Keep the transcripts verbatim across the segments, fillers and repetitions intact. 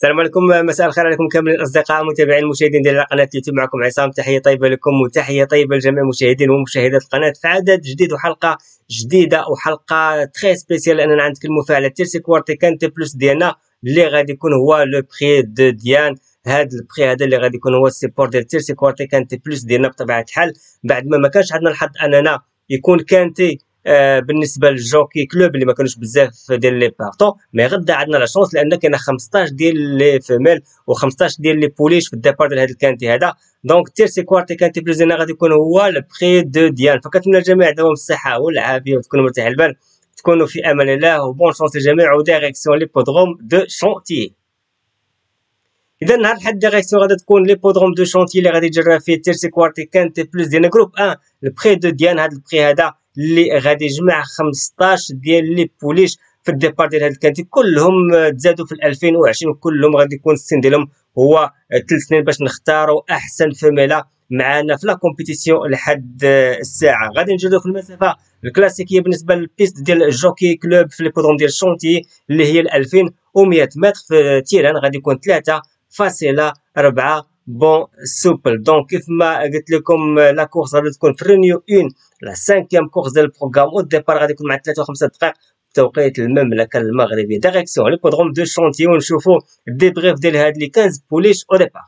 السلام عليكم، مساء الخير عليكم كاملين الاصدقاء المتابعين المشاهدين ديال قناه اليوتيوب. معكم عصام، تحيه طيبه لكم وتحيه طيبه لجميع مشاهدين ومشاهدات القناه في عدد جديد وحلقه جديده وحلقه تري سبيسيال، لاننا عندك المفاعله تيرسي كوارتي كانتي بلس ديالنا اللي غادي يكون هو لو بري دو ديان. هذا البري هذا اللي غادي يكون هو السيبور ديال تيرسي كوارتي كانتي بلس ديالنا بطبيعه الحال، بعد ما ما كانش عندنا الحظ اننا يكون كانتي آه بالنسبه للجوكي كلوب اللي ما كانوش بزاف ديال لي بارطون، مي غدا عندنا لا شونس لان كاين خمسطاش ديال لي فيميل و15 ديال لي بوليش في الديبار ديال هذا الكانتي هذا. دونك تيرسي كوارتي كانتي بلوز ديالنا غادي يكون هو البري دو ديان. فكنتمنى الجميع دوام الصحه والعافيه وتكونوا مرتاح البال، تكونوا في امان الله وبون شونس للجميع وديريكسيون لي بودروم دو شونتيي. اذا نهار الحد ديريكسيون غادي تكون لي بودروم دو شونتيي اللي غادي يجرى فيه تيرسي كوارتي كانتي بلوس ديالنا جروب واحد البري دو ديان. هذا البري هذا اللي غادي يجمع خمسطاش ديال لي بوليش في الديبار ديال هذا الكانتي، كلهم تزادوا في ألفين وعشرين وكلهم غادي يكون السن ديالهم هو ثلاث سنين باش نختاروا احسن فيميله معنا في لا كومبيتيسيون لحد الساعه. غادي نجدوا في المسافه الكلاسيكيه بالنسبه للبيست ديال الجوكي كلوب في لي بودروم ديال الشونتي اللي هي ألفين ومية متر في تيران، غادي يكون ثلاثة فاصلة أربعة بون سوبل. دونك كيف ما قلت لكم لا كورس غادي تكون في رينيو واحد، لا سانكيام كورس ديال البروغرام، او ديبار غادي يكون مع ثلاثة وخمسين دقائق بتوقيت المملكه المغربيه. ديريكسيون لي بودروم دو شونتي ونشوفوا الديبريف ديال هاد لي خمسطاش بوليش او ديبار.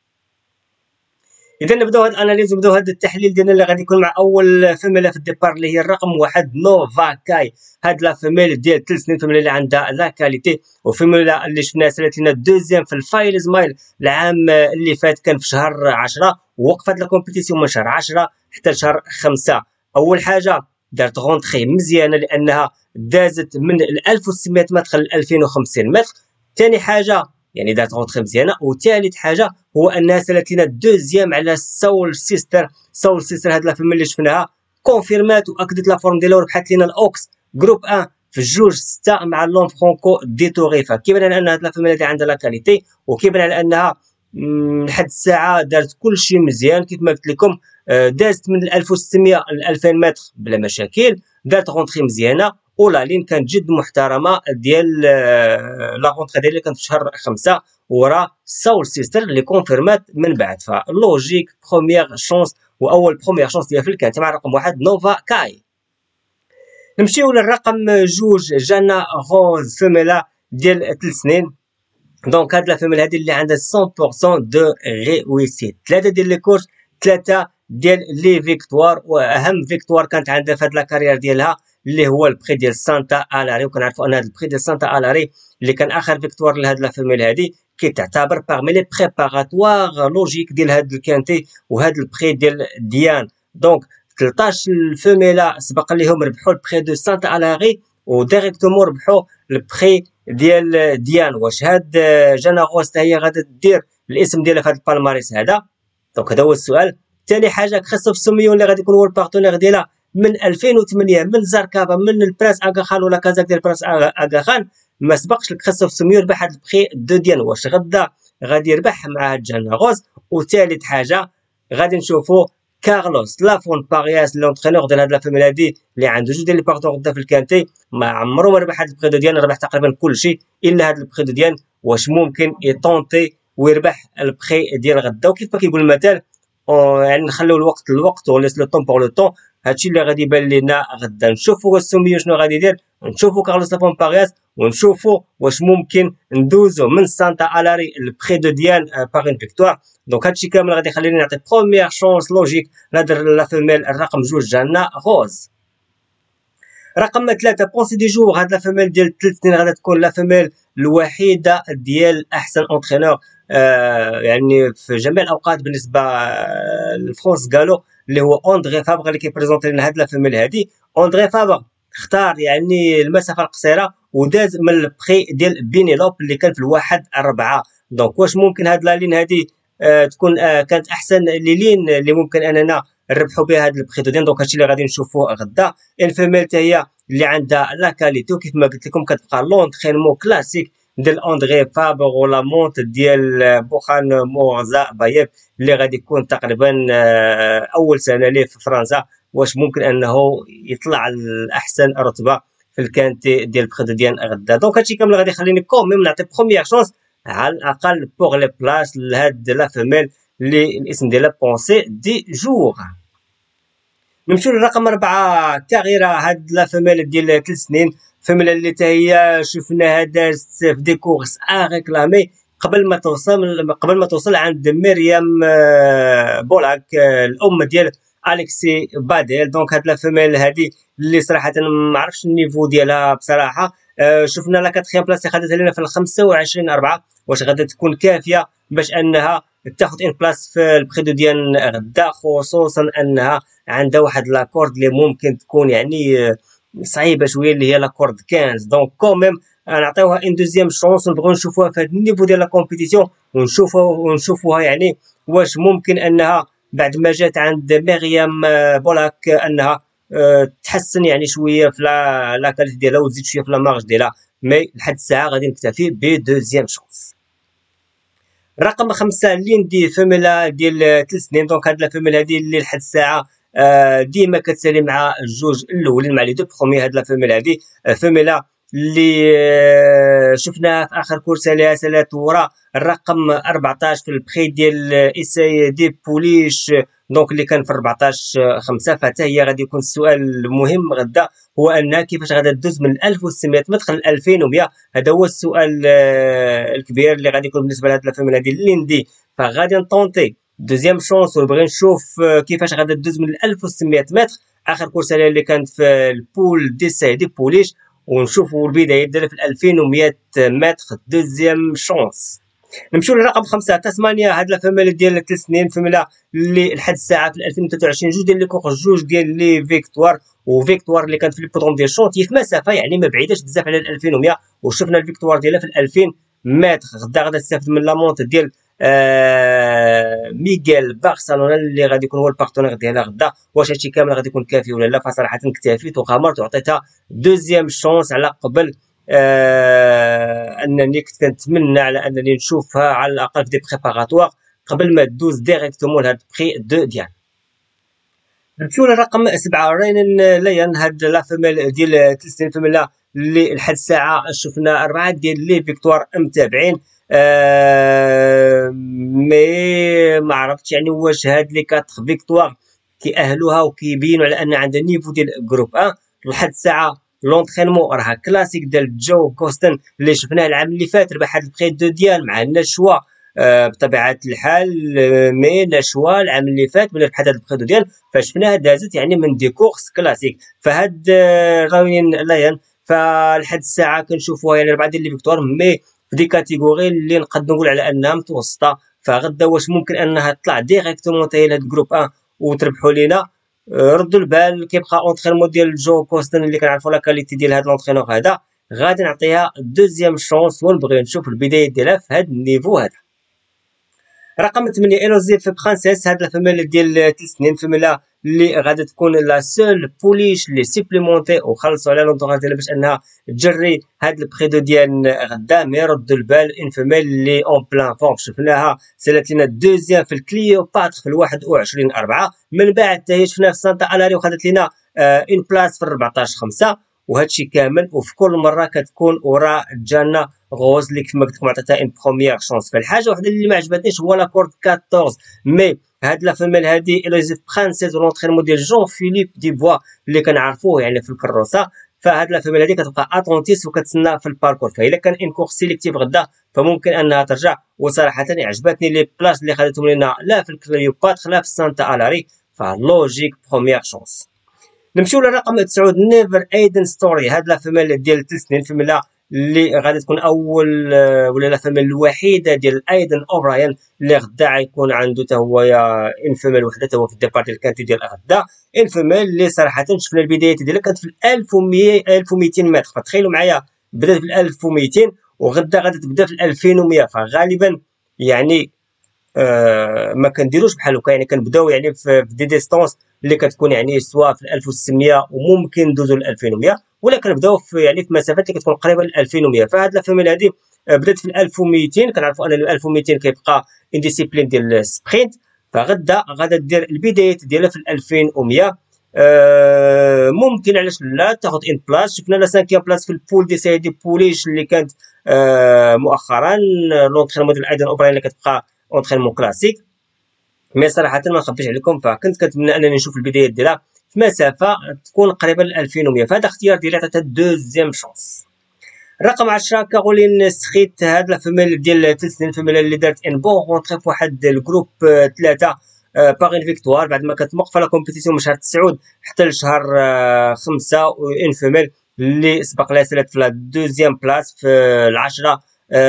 اذا نبداو هاد الاناليز ونبداو هاد التحليل ديالنا اللي غادي يكون مع اول فيميله في الديبار اللي هي الرقم واحد نوفا كاي. هاد لا فيميل ديال ثلاث سنين، فيميله اللي عندها لا كاليتي، وفيميله اللي شفناها سالت لنا دوزيام في الفايلز مايل العام اللي فات كان في شهر عشرة، ووقفت لا كومبيتيسيون من شهر عشرة حتى لشهر خمسة. اول حاجه دارت غونطخي مزيانه لانها دازت من ألف وستمية متر ل ألفين وخمسين متر. ثاني حاجه يعني دارت غونطخي مزيانه، وثالث حاجه هو انها سالت لنا دوزيام على سول سيستر. سول سيستر هاد لا فيلم اللي شفناها كونفيرمات واكدت لا فورم ديالها وربحت لنا الاوكس جروب واحد في جوج ستة مع لون فرانكو دي توري. فكيبان على ان هاد لا فيلم هادي عندها لا كاليتي، وكيبان على انها لحد الساعه دارت كلشي مزيان. كيف ما قلت لكم دازت من ألف وستمية ل ألفين متر بلا مشاكل، دارت غونطخي مزيانه، ولا لين كانت جد محترمه ديال لا غونطخي ديال اللي كانت في شهر خمسة ورا سول سيستر اللي كونفيرمات من بعد. فلوجيك بروميير شونس واول بروميير شونس ديال في الكانت مع رقم واحد نوفا كاي. نمشيو للرقم جوج جانا غوز فيميلا ديال ثلاث سنين. دونك هاد لا فيميل هادي اللي عندها مية بالمية دو ريويسيت، ثلاثه ديال لي كورس، ثلاثه ديال لي فيكتوار، واهم فيكتوار كانت عندها في هاد لا كارير ديالها اللي هو البري ديال سانتا الاري. وكنعرفوا ان هاد البري ديال سانتا الاري اللي كان اخر فيكتوار لهاد لا فيميل هادي كيتعتبر باغمي لي بريباراتوار لوجيك ديال هاد الكانتي وهاد البري ديال ديان. دونك ثلاثطاش الفيميله سبق ليهم ربحوا البري دو سانتا الاري وديريكتومون ربحوا البري ديال ديان. واش هاد جانا غوز هي غادا دير الاسم ديالها في هاد البالماريس هذا؟ دونك هذا هو السؤال. ثاني حاجه كريستوف سوميون اللي غادي يكون هو البارتنير ديالها من ألفين وثمانية، من زركافا، من البراس اغا خان ولا كازاك ديال البراس اغا خان، ما سبقش لكريستوف سوميون ربح هاد البخي دو ديان. واش غدا غادي يربح مع هاد جانا غوز؟ وثالث حاجه غادي نشوفوا كارلوس لافون بارياس لونترينور ديال هاد لا فيميل هادي اللي عنده جوج ديال لي بارتون غدا في الكانتي، ما عمرو ما ربح هاد البخي دو ديان، ربح تقريبا كلشي الا هاد البخي دو ديان. واش ممكن يطونتي ويربح البخي ديال غدا؟ وكيف ما كيقول المثل يعني نخليو الوقت للوقت وليس لو طون بور لو طون. هادشي اللي غادي يبان لنا غدا. نشوفوا سوميو شنو غادي يدير، نشوفوا كارلوس لافون بارياس، ونشوفوا واش ممكن ندوزو من سانتا الاري البخي دو ديان باغ اون فيكتوار. دونك هادشي كامل غادي يخليني نعطي بروميير شونس لوجيك نادر لا فيميل الرقم جوج جانا غوز. رقم ثلاثة بونسي دي جور، هاد لا فيميل ديال ثلاث سنين غادا تكون لا فيميل الوحيده ديال احسن اونترينور آه يعني في جميع الاوقات بالنسبه لفرونس كالو اللي هو اوندري فابغ اللي كيبريزونتي لنا هاد لا فيميل هادي. اوندري فابغ اختار يعني المسافه القصيره وداز من البخي ديال بينيلوب اللي كان في الواحد أربعة. دونك واش ممكن هاد لا لين هادي آه تكون آه كانت احسن لي لين اللي ممكن اننا نربحوا بها هاد البخي دو ديان؟ دونك هادشي اللي غادي نشوفوه غدا. الفيميل حتى هي اللي عندها لا كاليتي، وكيف ما قلت لكم كتبقى لونترينمون كلاسيك ديال اوندري فابر ولا مونت ديال بوخان مورزا بايف اللي غادي يكون تقريبا اول سنه ليه في فرنسا. واش ممكن انه يطلع لاحسن رتبه في الكانتي ديال البخي دو ديان غدا؟ دونك هادشي كامل غادي يخليني كوميم نعطي بروميير شونس على الاقل بوغ لي بلاص لهاد لا فيميل اللي الاسم ديالها بونسي دي جور. نمشيو للرقم أربعة كاغيرا، هاد لا فيميل ديال ثلاث سنين، فيميل اللي تا هي شفناها دازت في دي كورس اغيكلامي قبل ما توصل قبل ما توصل عند مريم بولاك الام ديال اليكسي باديل. دونك هاد لا فيميل هادي اللي صراحه ما عرفتش النيفو ديالها بصراحه. أه شفنا لا كاتريام بلاصه خدتها لنا في خمسة وعشرين أربعة، واش غادا تكون كافيه باش انها تاخذ ان بلاص في البريدو ديال غدا، خصوصا انها عندها واحد لاكورد اللي ممكن تكون يعني صعيبه شويه اللي هي لاكورد خمسطاش. دونك كوميم نعطيوها ان دوزيام شونس ونبغيو نشوفوها في هذا النيفو ديال لا كومبيتيسيون، ونشوفوا ونشوفوها يعني واش ممكن انها بعد ما جات عند مريم بولاك انها أه تحسن يعني شويه في لا لا كاليتي ديالها وتزيد شويه في لا مارج ديالها. مي لحد الساعه غادي نكتفي بدوزيام شونس. رقم خمسة ليندي فيميلا ديال ثلاث سنين. دونك هاد لا فيميل هادي اللي لحد الساعه آه ديما كتسالي مع الجوج الاولين مع لي دو برومي. هاد لا فيميل هادي فيميلا اللي آه شفناها في اخر كورس ليها سالات ورا الرقم أربعطاش في البخي ديال اساي دي بوليش، دونك اللي كان في أربعطاش خمسة. فحتى هي غادي يكون السؤال المهم غدا هو انها كيفاش غادا تدوز من ألف وستمائة متر ل ألفين ومائة. هذا هو السؤال آه الكبير اللي غادي يكون بالنسبه لهاد لا فيميل هادي ليندي. فغادي نطونطي دوزيام شونس ونبغي نشوف كيفاش غادا تدوز من ألف وستمائة متر اخر كورس اللي كانت في البول دي سي دي بوليش، ونشوفوا البدايه ديالها في ألفين ومائة متر دوزيام شونس. نمشيو للرقم خمسة تسمانيا. هاد لا فيميل ديال ثلاث سنين، فيميلا اللي لحد الساعه في ألفين وثلاثة وعشرين جوج ديال لي كوخ جوج ديال لي فيكتوار، وفيكتوار اللي كانت في البودروم ديال شونتي في مسافه يعني ما بعيداش بزاف على ألفين ومائة، وشفنا الفيكتوار ديالها في ألفين متر. غدا غادا تستافد من لامونت ديال آه ميغيل بارسلونا اللي غادي يكون هو البارتنير ديالها غدا. واش هادشي كامل غادي يكون كافي ولا لا؟ فصراحه اكتفيت وغامرت وعطيتها دوزيام شونس على قبل آه انني كنت كنتمنى على انني نشوفها على الاقل في دي بريباراتوار قبل ما دوز ديريكتومون لهاد بري دو ديال. نمشيو للرقم سبعة رينن ليان. هاد لا فيميل ديال ثلاث سنين، فيميلا اللي لحد الساعه شفنا اربعه ديال لي فيكتوار متابعين. آه مي ما عرفتش يعني واش هاد لي كاتر فيكتوار كيأهلوها وكيبينوا على ان عندها نيفو ديال جروب واحد. لحد الساعه لونطرينمون راه كلاسيك ديال جو كوستن اللي شفناه العام اللي فات، ربح هاد البخي دو ديال مع النشوه آه بطبيعه الحال. آه مي نشوه العام اللي فات ملي ربحت هاد البخي دو ديال فشفناها دازت يعني من دي كورس كلاسيك. فهاد آه راوين لاين فلحد الساعه كنشوفوها يعني اربعه ديال لي فيكتوار مي في دي كاتيجوري اللي نقدر نقول على انها متوسطه. فغدا واش ممكن انها تطلع ديريكتومون حتى هي لهاد جروب واحد وتربحوا لينا؟ ردوا البال. كيبقى اونترينمون ديال جو كوستن اللي كنعرفوا لا كاليتي ديال هاد لونترينور هذا، غادي نعطيها دوزيام شونس ونبغي نشوف البدايه ديالها في هاد النيفو هذا. رقم ثمانية ايلوزيف برانسيس. هاد لا فيميل ديال ثلاث سنين، فيميلا اللي غادي تكون لا سول بوليش اللي سيبليمونتي وخلصوا على لونطوراج ديالها باش انها تجري هاد البريدو ديال غدا. مي ردوا البال ان فيميل اللي اون بلان فورم شفناها سالات لنا دوزيام في الكليوباتر في واحد وعشرين أربعة، من بعد حتى هي شفناها في سانتا الاري وخدت لنا آه ان بلاص في أربعطاش خمسة. وهادشي كامل وفي كل مره كتكون ورا جانا غوز اللي كما قلت لكم عطيتها ان بروميير شونس. فالحاجه وحده اللي ما عجبتنيش هو لاكورد أربعطاش. مي هاد لا فيميل هادي ايلوزيف برانسيز ولونترينمون ديال جون فيليب دي بوا اللي كنعرفوه يعني في الكروسه. فهاد لا فيميل هادي كتبقى اتونتيس وكتسنى في الباركور، فالا كان ان كورس سيليكتيف غدا فممكن انها ترجع. وصراحه عجبتني لي بلاص اللي خدتهم لنا لا في الكليوباتر لا في سانتا الاري، فلوجيك بروميير شونس. نمشيو للرقم تسعة نيفر ايدن ستوري. هاد لا فيميل ديال ثلاث سنين، فيميلا اللي غادي تكون اول ولا لا فيميل الوحيده ديال ايدن اوبراين اللي غدا غيكون عنده حتى هو ان فيميل وحده حتى هو في الديبار ديال كانتي ديال غدا. ان فيميل اللي صراحه شفنا البدايه ديالها كانت في ألف ومائة ألف ومئتين متر، فتخيلوا معايا بدات في ألف ومئتين وغدا غادي تبدا في ألفين ومائة. فغالبا يعني آه ما كنديروش بحال هكا، يعني كنبداو يعني في دي ديستونس اللي كتكون يعني سواء في ألف وستمائة وممكن ندوزو ل ألفين ومائة، ولا كنبداو في يعني في مسافات اللي كتكون قريبه ل ألفين ومائة. فهاد لا فيميل هادي بدات في ألف ومئتين، كنعرفوا ان ألف ومئتين كيبقى ان ديسيبلين ديال السبرينت، فغدا غادا دير البدايات ديالها في ألفين ومائة. آه ممكن علاش لا تاخذ ان بلاس. شفنا لا سانكيام بلاس في البول دي سيدي بوليش اللي كانت آه مؤخرا لونترينمون ديال ايضا اوبرا اللي كتبقى اونترينمون كلاسيك. مي صراحه ما نخبيش عليكم فكنت كنتمنى انني نشوف البدايات ديالها في مسافه تكون قريبه ل ألفين ومية، فهذا اختيار ديالي عطاتها دوزيام شونس. رقم عشرة كارولين ستخيت، هاد لا فيميل ديال ثلاث سنين، الفيميل اللي دارت ان بون غونتخي في واحد الجروب ثلاثه باغ ان فيكتوار بعد ما كانت موقفه لا كومبيتيسيون من شهر تسعود حتى لشهر خمسة، اون فيميل اللي سبق لها سالات في لا دوزيام بلاس في العشرة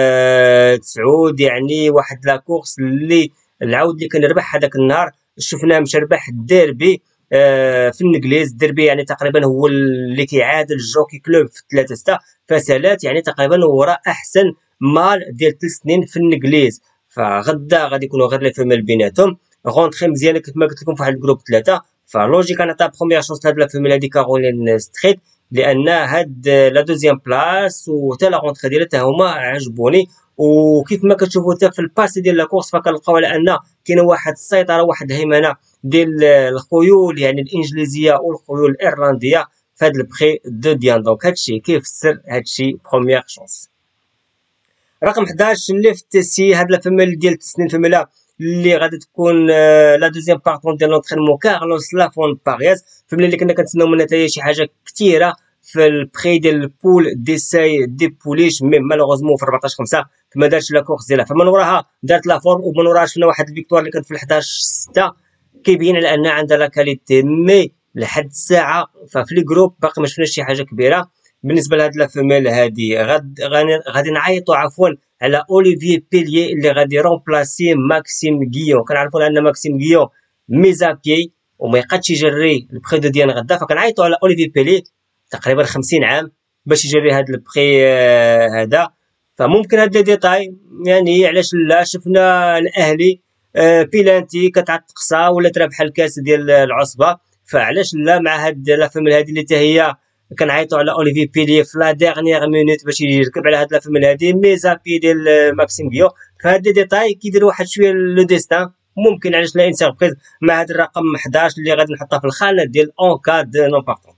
تسعود، يعني واحد لا كورس اللي العود اللي كان ربح هذاك النهار شفناه مشى ربح الديربي آه في الانجليز. الديربي يعني تقريبا هو اللي كيعادل الجوكي كلوب في ثلاثة ستة، فسالات يعني تقريبا وراء احسن مال ديال ثلاث سنين في الانجليز. فغدا غادي يكونوا غير لي فيميل بيناتهم غونتخي مزيانه كما قلت لكم في واحد الجروب ثلاثه. فلوجيك انا عطا بروميير شونس لهاد لا فيميل هادي كارولين ستريت، لان هاد لا دوزيام بلاس وتا لا غونتخي ديالها تا هما عجبوني. وكيف ما كتشوفوا حتى في الباسي ديال لا كورس فكنلقاو على ان كاينه واحد السيطره واحد الهيمنه ديال الخيول يعني الانجليزيه والخيول الايرلنديه في هذا البخي دو ديان. دونك هادشي كيفسر هادشي بروميير شونس. رقم حداش ليفت سي، هاد لا فيميل ديال ثلاث سنين، فيميل اللي غادي تكون لا دوزيام بارتون ديال لونترينمون كارلوس لافون باريس، فيميل اللي كنا كنتسناو منها حتى هي شي حاجه كثيره في البخي ديال البول ديساي دي بوليش، مي مالوغوزمون في أربعطاش خمسة ما دارش لا كورس ديالها. فمن وراها دارت لا فورم، ومن وراها شفنا واحد الفيكتوار اللي كانت في حداش ستة كيبين على ان عندها لا كاليتي. مي لحد الساعه ففي لي جروب باقي ما شفناش شي حاجه كبيره بالنسبه لهاد لا فيميل هادي. غاد غادي نعيطوا عفوا على اوليفي بيليي اللي غادي رومبلاسي ماكسيم غيون. كنعرفوا ان ماكسيم غيون ميزا بيي وما يقدش يجري البخي دو ديان غدا، فكنعيطوا على اوليفي بيليي تقريبا خمسين عام باش يجري هاد البخي هذا. فممكن هاد لي ديتاي يعني علاش لا. شفنا الاهلي بيلانتي كتعتقصا ولا تربح الكاس ديال العصبه، فعلاش لا مع هاد لا فيميل هادي اللي حتى هي كنعيطوا على اوليفي بيلي في لا ديرنيير مينوت باش يجي يركب على هاد لا فيميل هادي ميزا بي ديال ماكسيم غيو. فهاد لي ديتاي كيديروا واحد شويه لو ديستان. ممكن علاش لا ان سيربريز مع هاد الرقم حداش اللي غادي نحطها في الخانه ديال اون كا دو نون بارتون.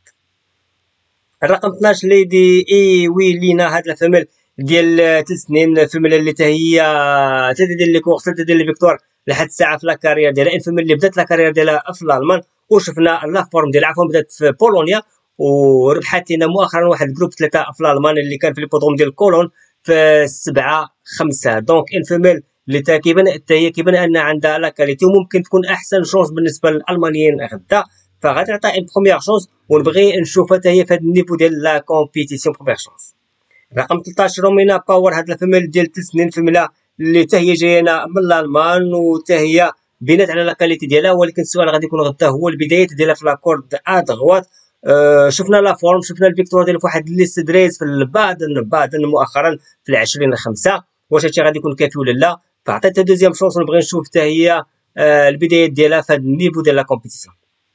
الرقم اثناش ليدي اي وي لينا، هاد لا فيميل ديال ثلاث سنين، الفيميل اللي حتى هي ثلاثه ديال لي كورس ثلاثه ديال لي فيكتوار لحد الساعه في لا كارير ديالها. الفيميل اللي بدات لا كارير ديالها في الالمان وشفنا لا فورم ديالها عفوا بدات في بولونيا وربحت لنا مؤخرا واحد الجروب ثلاثه في الالمان اللي كان في البودروم ديال كولون في سبعة خمسة. دونك الفيميل اللي كيبان حتى هي كيبان ان عندها لا كاليتي وممكن تكون احسن شونس بالنسبه للالمانيين غدا. فغادي نعطيها ان بروميير شونس ونبغي نشوفها حتى هي في هذا النيفو ديال لا كومبيتيسيون بروميير شونس. رقم ثلاثطاش رومينا باور، هاد الفيميل ديال ثلاث سنين، فيميلا اللي حتى هي جاينا من الالمان وحتى هي بينات على لا كاليتي ديالها، ولكن السؤال غادي يكون غدا هو البدايات ديالها في لاكورد ادغوات. أه شفنا لا فورم، شفنا الفيكتور ديال واحد ليست دريز في البادن بادن مؤخرا في العشرين خمسة، واش هادشي غادي يكون كافي ولا لا؟ فعطيتها دوزيام شونس ونبغي نشوف حتى هي أه البدايات ديالها في هاد النيفو ديال لا كومبيتيسيون.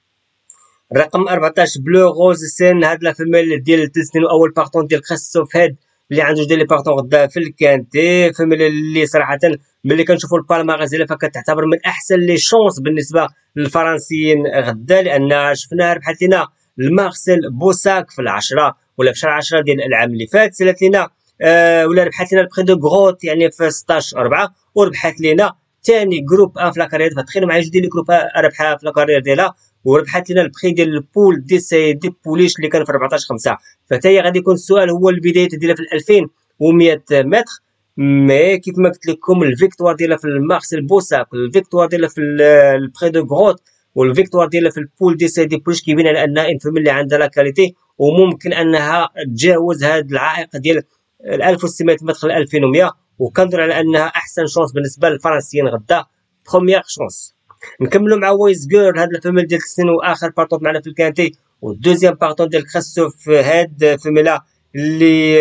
رقم أربعطاش بلو روز سين، هاد لا فيميل ديال ثلاث سنين واول بارتون ديال خاصو هاد اللي عنده جوج ديال لي بارتون غدا في الكانتي. فيميل اللي صراحه ملي كنشوفوا البالماريز ديالها فكتعتبر من احسن لي شونس بالنسبه للفرنسيين غدا، لان شفناها ربحت لنا المارسيل بوساك في العشرة ولا في شهر عشرة ديال العام اللي فات، سالات لنا آه ولا ربحت لنا البخي دو غروت يعني في ستطاش أربعة، وربحت لنا ثاني جروب ان في لاكارير. فتخيلوا معايا جوج ديال الجروب ربحها في لاكارير ديالها، وربحت لنا البخي ديال البول دي سي دي بوليش اللي كان في أربعطاش خمسة. فحتى هي غادي يكون السؤال هو البدايات ديالها في ألفين ومية متر. مي كيف ما قلت لكم الفيكتوار ديالها في المارسيل بوساك، الفيكتوار ديالها في البخي دو غروت، والفيكتوار ديالها في البول دي سي دي بوليش كيبين على انها انفيميل اللي عندها لا كاليتي وممكن انها تجاوز هذا العائق ديال ألف وستمية متر ل ألفين ومية، وكنظن على انها احسن شونس بالنسبه للفرنسيين غدا بروميير شونس. نكملوا مع ويز جير، هاد الفيميل ديال السن واخر بارطون معنا في الكانتي، والدوزيام بارطون ديال كريستوف هاد الفيميلا اللي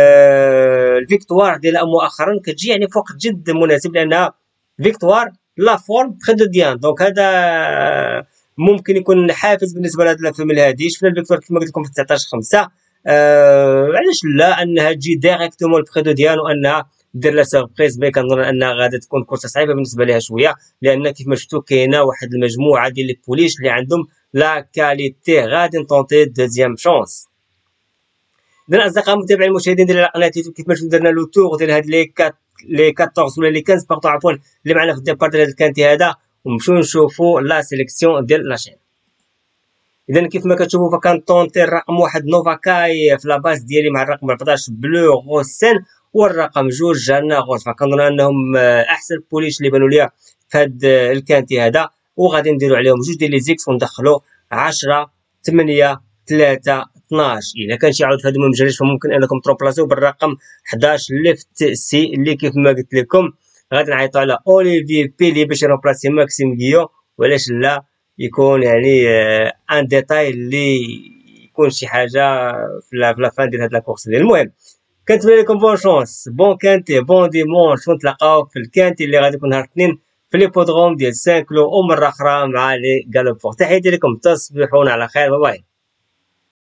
آه الفيكتوار ديالها مؤخرا كتجي يعني في وقت جد مناسب لانها فيكتوار لا فورم بخي دو ديان. دونك هذا ممكن يكون حافز بالنسبه لهاد الفيميل هادي. شفنا الفيكتوار كما قلت لكم في تسعطاش خمسة، آه علاش لا انها تجي ديريكتومون بخي دو ديان وانها دير لا سوربريز. مي كنظن انها غادي تكون كورسه صعيبه بالنسبه ليها شويه، لان كيف ما شفتوا كاينه واحد المجموعه ديال لي بوليش اللي عندهم لا كاليتي غادي نطونتي دوزيام شونس. اذا اصدقاء متابعين المشاهدين ديال قناه يوتيوب، كيف ما شفتوا درنا لو تور ديال هاد لي كات لي أربعطاش ولا لي خمسطاش باغطو عفوا اللي معنا في الديبار ديال هاد الكانتي هذا، ونمشيو نشوفوا لا سيليكسيون ديال لاشين. اذا كيف ما كتشوفوا فكنطونتي الرقم واحد نوفاكاي في لاباز ديالي مع الرقم أربعطاش بلو غوسين والرقم جوج جانا غوز، فكنظن انهم احسن بوليش اللي بانوا ليا في هاد الكانتي هذا. وغادي نديروا عليهم جوج ديال لي زيكس وندخلوا عشرة ثمانية ثلاثة اثناش. الا كان شي عاود في هادو ما مجريش فممكن انكم تروبلاسيو بالرقم حداش ليفت سي اللي كيف ما قلت لكم غادي نعيطوا على اوليفي بيلي باش يروبلاسي ماكسيم غيو، وعلاش لا يكون يعني ان ديتاي اللي يكون شي حاجه في لا فان ديال هاد لا كورس ديال. المهم كنتمنى لكم بون شونس، بون كانتي، بون ديمونش، ونتلاقاو في الكانتي اللي غادي يكون نهار الاثنين في ليبودروم ديال سان كلو، ومره اخرى مع لي غالوبور. تحياتي لكم، تصبحون على خير، باي باي.